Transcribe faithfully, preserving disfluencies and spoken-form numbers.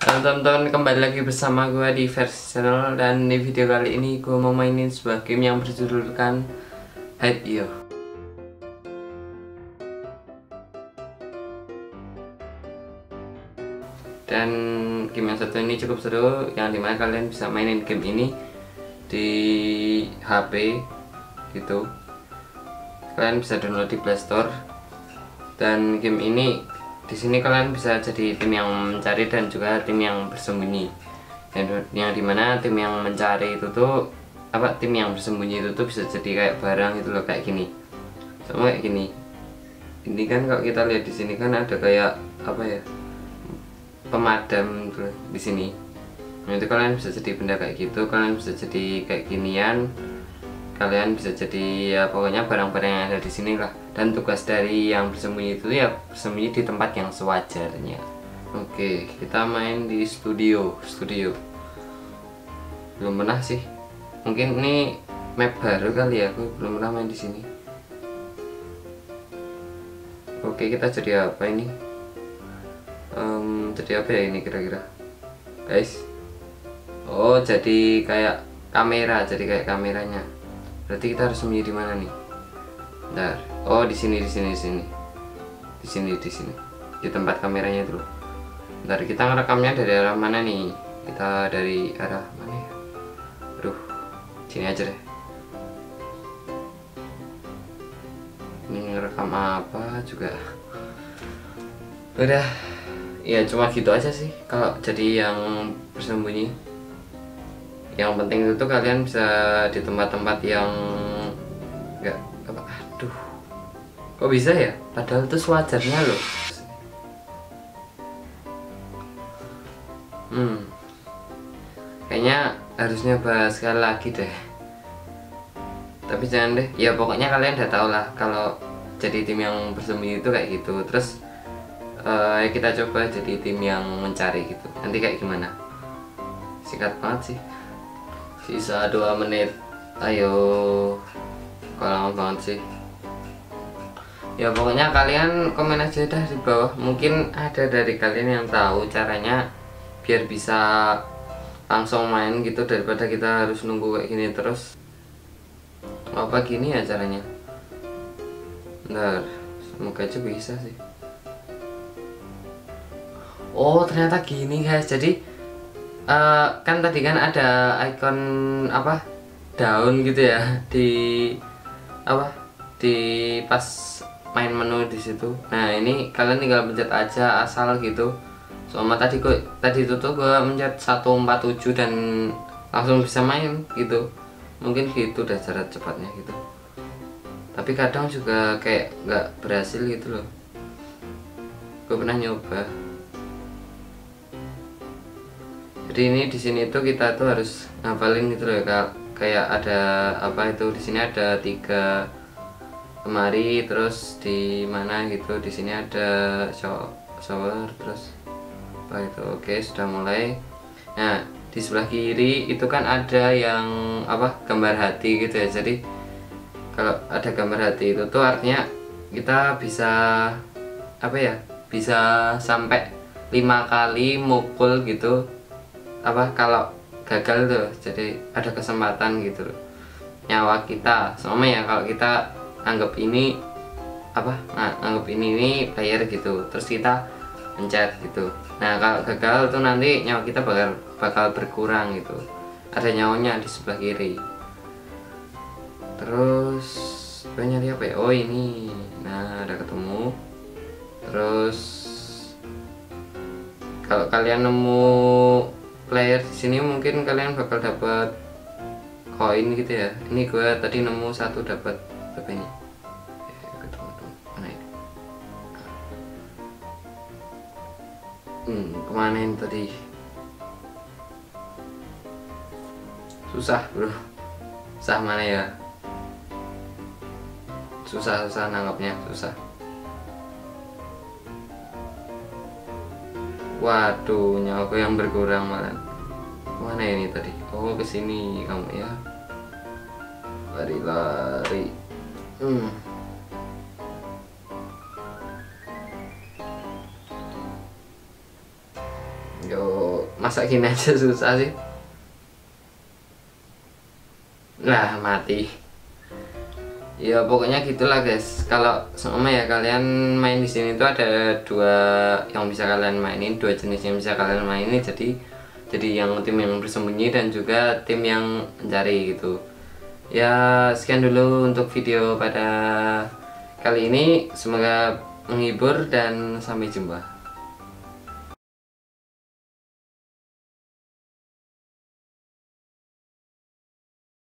Halo teman-teman, kembali lagi bersama gue di Versi Channel. Dan di video kali ini gue mau mainin sebuah game yang berjudulkan Hide Yo. Dan game yang satu ini cukup seru, yang dimana kalian bisa mainin game ini di H P gitu. Kalian bisa download di Play Store. Dan game ini di sini kalian bisa jadi tim yang mencari dan juga tim yang bersembunyi. Yang, yang dimana tim yang mencari itu tuh apa tim yang bersembunyi itu tuh bisa jadi kayak barang itu loh, kayak gini. Sama kayak gini. Ini kan kalau kita lihat di sini kan ada kayak apa ya? Pemadam tuh di sini. Nah, itu kalian bisa jadi benda kayak gitu, kalian bisa jadi kayak ginian. Kalian bisa jadi ya pokoknya barang-barang yang ada di sini lah. Dan tugas dari yang bersembunyi itu ya bersembunyi di tempat yang sewajarnya. Oke, kita main di studio. Studio belum pernah sih. Mungkin ini map baru kali ya, aku belum pernah main di sini. Oke, kita jadi apa ini? Um, jadi apa ya ini kira-kira, guys? Oh, jadi kayak kamera, jadi kayak kameranya. Berarti kita harus sembunyi di mana nih? Bentar. Oh, di sini, di sini, di sini, di sini, di sini, di tempat kameranya dulu. Bentar, kita ngerekamnya dari arah mana nih? Kita dari arah mana ya? Aduh, sini aja deh. Ini ngerekam apa juga? Udah, ya cuma gitu aja sih. Kalau jadi yang bersembunyi, yang penting itu kalian bisa di tempat-tempat yang enggak apa, aduh, kok bisa ya? Padahal itu sewajarnya loh. Hmm, kayaknya harusnya bahas sekali lagi deh. Tapi jangan deh. Ya pokoknya kalian udah tau lah kalau jadi tim yang bersembunyi itu kayak gitu. Terus uh, ya kita coba jadi tim yang mencari gitu. Nanti kayak gimana? Singkat banget sih. Sisa dua menit. Ayo. Kok lama banget sih. Ya pokoknya kalian komen aja dah di bawah. Mungkin ada dari kalian yang tahu caranya biar bisa langsung main gitu, daripada kita harus nunggu kayak gini terus. Apa gini ya caranya? Bentar, semoga aja bisa sih. Oh, ternyata gini guys. Jadi uh, kan tadi kan ada icon apa daun gitu ya di apa di pas main menu di situ. Nah, ini kalian tinggal pencet aja asal gitu. Sama tadi kok tadi itu tuh gue mencet seratus empat puluh tujuh dan langsung bisa main gitu. Mungkin gitu udah cara cepatnya gitu. Tapi kadang juga kayak nggak berhasil gitu loh. Gue pernah nyoba. Jadi ini di sini tuh kita tuh harus ngafalin gitu loh ya, kayak ada apa itu di sini ada tiga lemari, terus di mana gitu di sini ada shower, terus apa itu. Oke, sudah mulai. Nah, di sebelah kiri itu kan ada yang apa gambar hati gitu ya. Jadi kalau ada gambar hati itu tuh artinya kita bisa apa ya, bisa sampai lima kali mukul gitu apa kalau gagal tuh. Jadi ada kesempatan gitu loh, nyawa kita sama ya. Kalau kita anggap ini apa nah, anggap ini ini player gitu, terus kita pencet gitu. Nah, kalau gagal tuh nanti nyawa kita bakal bakal berkurang gitu. Ada nyawanya di sebelah kiri. Terus gue nyari apa ya? Oh, ini. Nah, ada ketemu. Terus kalau kalian nemu player di sini mungkin kalian bakal dapat koin gitu ya. Ini gue tadi nemu satu dapat berapa ini? Hmm, kemana ini tadi? Susah bro. Susah mana ya? Susah susah nangkapnya, susah. Waduh, nyawaku yang berkurang malah. Mana ini tadi? Oh, kesini kamu ya. Lari-lari. Hmm. Yo. masa gini aja susah sih. Nah, mati. Ya pokoknya gitulah guys. Kalau sama ya kalian main di sini tuh ada dua yang bisa kalian mainin, dua jenis yang bisa kalian mainin. Jadi jadi yang tim yang bersembunyi dan juga tim yang mencari gitu. Ya sekian dulu untuk video pada kali ini, semoga menghibur dan sampai jumpa.